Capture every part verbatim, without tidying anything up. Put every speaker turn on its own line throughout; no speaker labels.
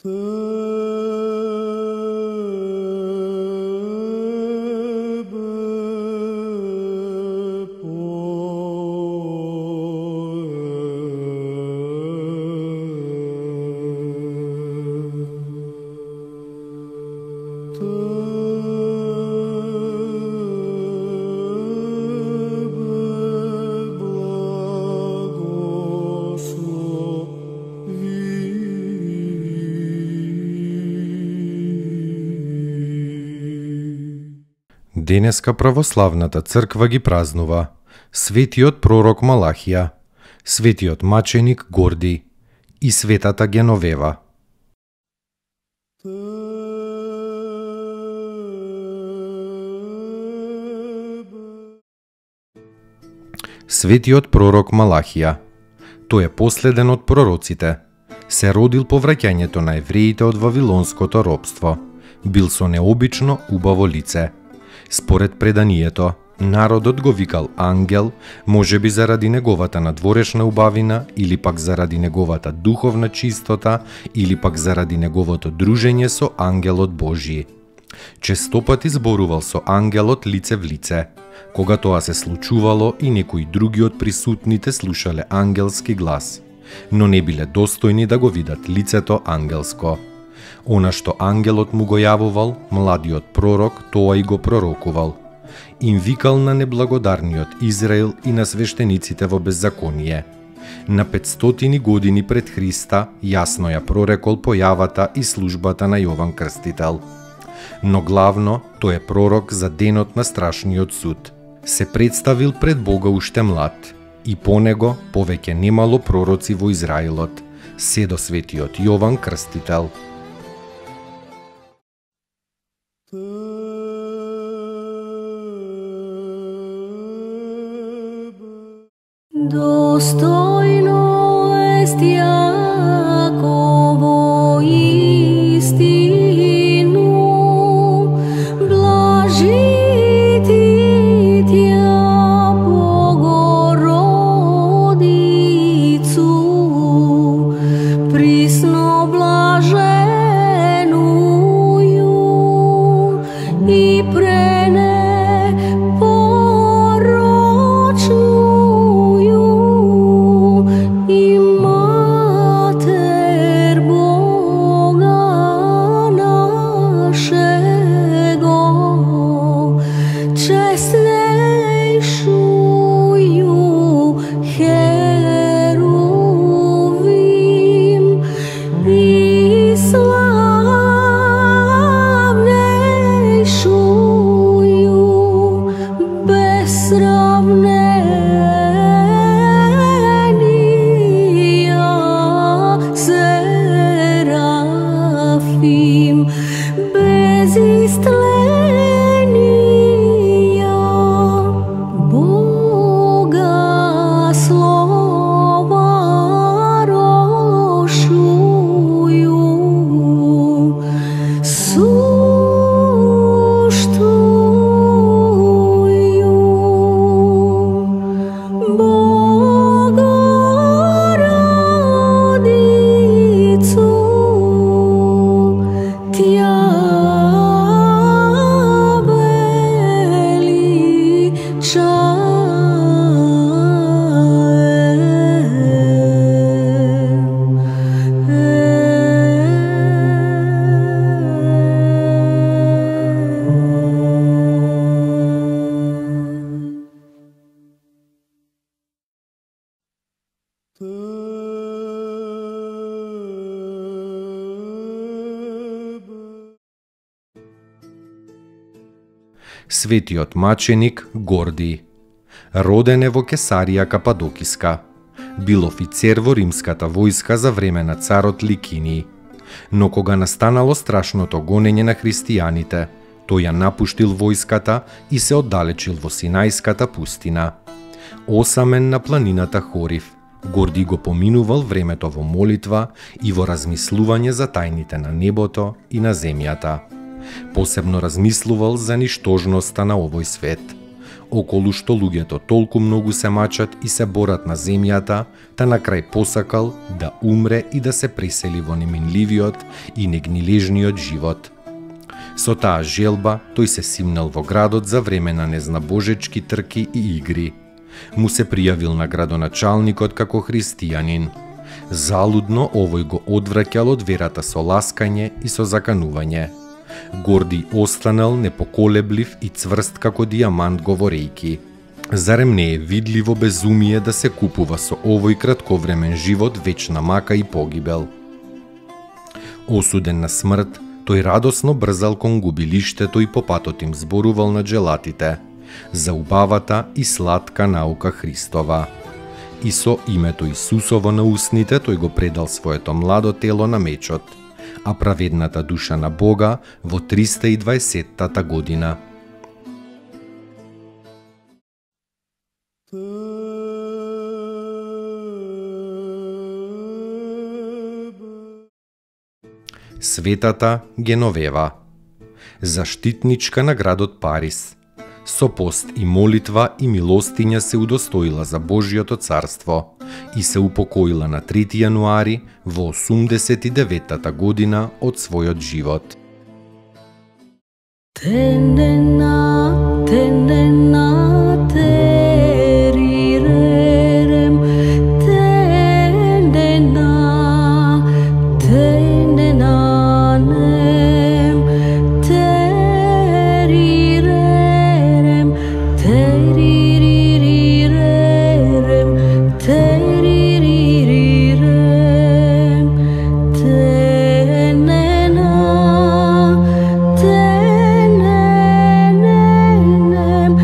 Денеска православната црква ги празнува светиот пророк Малахија, светиот маченик Гордий и светата Геновева. Светиот пророк Малахија, тој е последен од пророците, се родил по враќањето на евреите од вавилонското робство, бил со необично убаво лице. Според преданието, народот го викал ангел, можеби заради неговата надворешна убавина, или пак заради неговата духовна чистота, или пак заради неговото дружење со ангелот Божји. Честопати зборувал со ангелот лице в лице. Кога тоа се случувало и некои други од присутните слушале ангелски глас, но не биле достојни да го видат лицето ангелско. Она што ангелот му го јавувал, младиот пророк тоа и го пророкувал. Им викал на неблагодарниот Израел и на свештениците во беззаконие. На петстотини години пред Христа јасно ја прорекол појавата и службата на Јован Крстител. Но главно, тој е пророк за денот на страшниот суд. Се представил пред Бога уште млад, и по него повеќе немало пророци во Израелот, се до светиот Јован Крстител.
Достойно est Јаково истину, блажити Тја Богородицу, присно блаженују и пренепорочну
Светиот маченик Гордий. Роден е во Кесарија Кападокиска. Бил офицер во римската војска за време на царот Ликинии. Но кога настанало страшното гонење на христијаните, тој ја напуштил војската и се оддалечил во Синајската пустина. Осамен на планината Хорив, Гордий го поминувал времето во молитва и во размислување за тајните на небото и на земјата. Посебно размислувал за ништожноста на овој свет. околу што луѓето толку многу се мачат и се борат на земјата, та на крај посакал да умре и да се пресели во неминливиот и негнилежниот живот. Со таа желба, тој се симнал во градот за време на незнабожечки трки и игри. Му се пријавил на градоначалникот како христијанин. Залудно овој го одвраќал од верата со ласкање и со заканување. Гордий останал непоколеблив и цврст како дијамант говорејки: зарем не е видливо безумие да се купува со овој кратковремен живот вечна мака и погибел? Осуден на смрт, тој радосно брзал кон губилиштето и по патот им зборувал на джелатите за убавата и сладка наука Христова. И со името Исусово на устните тој го предал своето младо тело на мечот, а праведната душа на Бога во триста и дваесеттата година. Светата Геновева, заштитничка на градот Париз, со пост и молитва и милостиња се удостоила за Божјото царство и се упокоила на трети јануари во осумдесет и деветата година од својот живот.
Tenena, tenena, terirerem, tenena, tenenanem, terirerem, teririrerem, teririrerem, tenena, tenenem,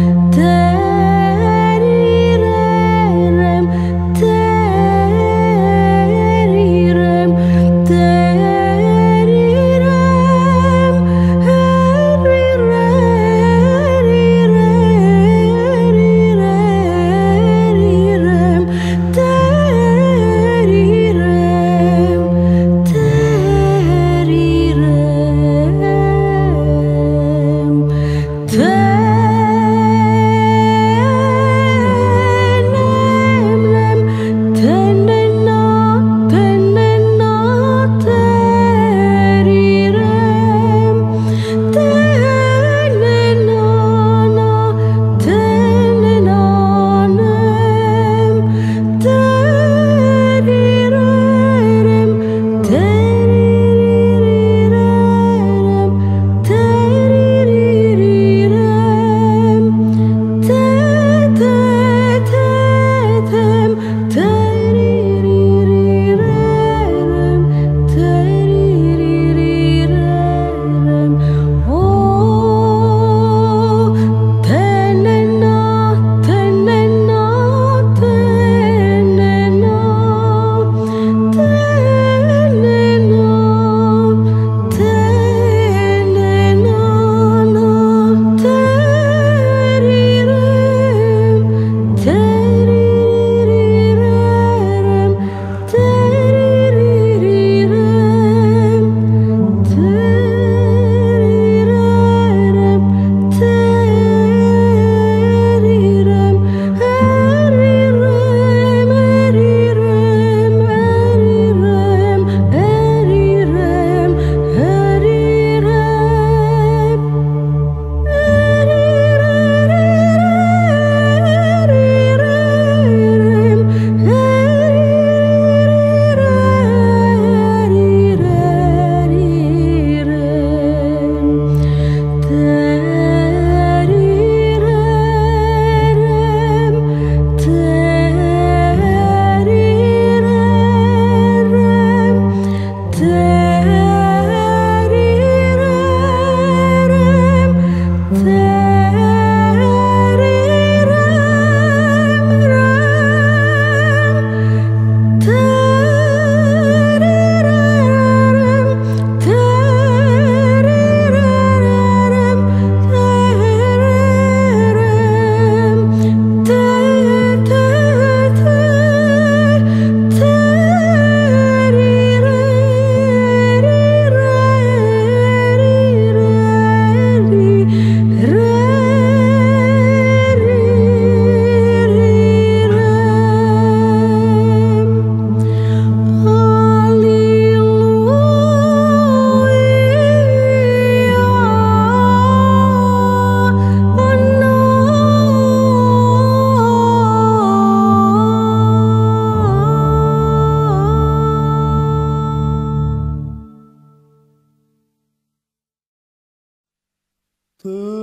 terirerem, terirem, terirem, the